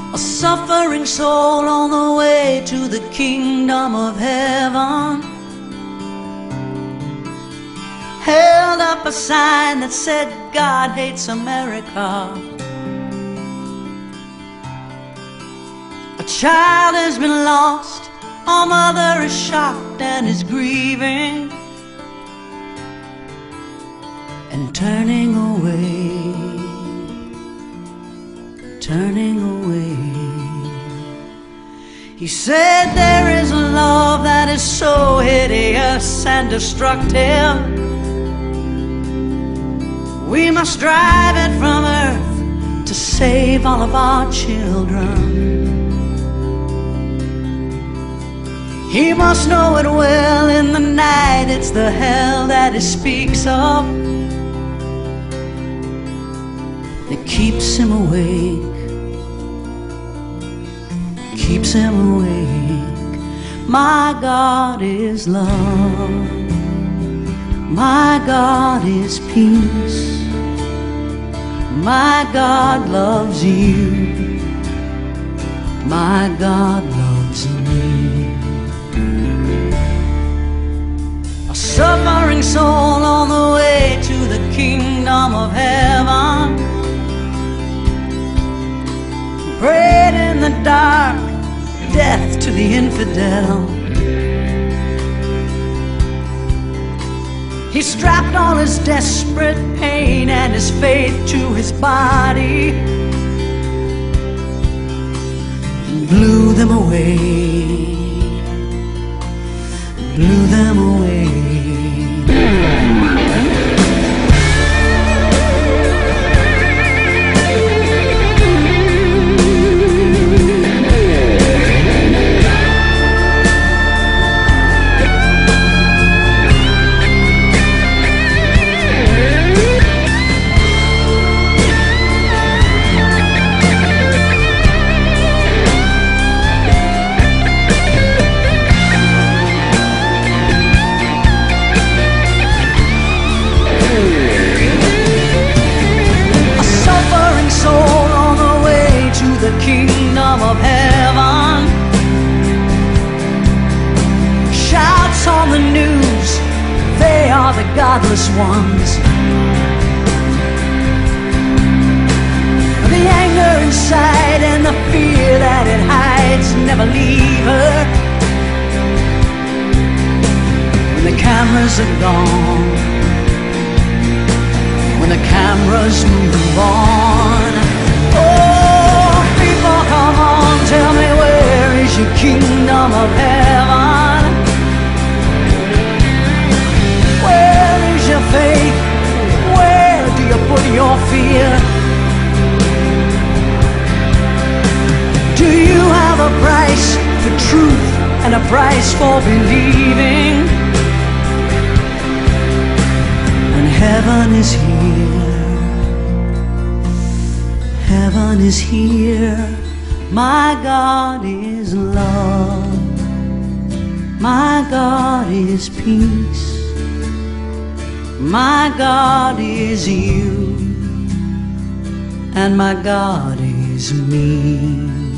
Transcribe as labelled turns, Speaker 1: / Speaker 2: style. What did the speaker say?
Speaker 1: a suffering soul on the way to the kingdom of heaven, held up a sign that said God hates America. A child has been lost, a mother is shocked and is grieving and turning away, turning away. He said there is a love that is so hideous and destructive, we must drive it from earth to save all of our children. He must know it well in the night, it's the hell that he speaks of that keeps him awake, keeps him awake. My God is love, my God is peace, my God loves you, my God loves me. A suffering soul on the way to the kingdom of heaven, prayed in the dark, death to the infidel. He strapped all his desperate pain and his faith to his body and blew them away, blew them away. Kingdom of heaven, shouts on the news, they are the godless ones. The anger inside and the fear that it hides never leave her. When the cameras are gone, when the cameras move on, come on, tell me, where is your kingdom of heaven? Where is your faith? Where do you put your fear? Do you have a price for truth and a price for believing? When heaven is here, heaven is here. My God is love, my God is peace, my God is you, and my God is me.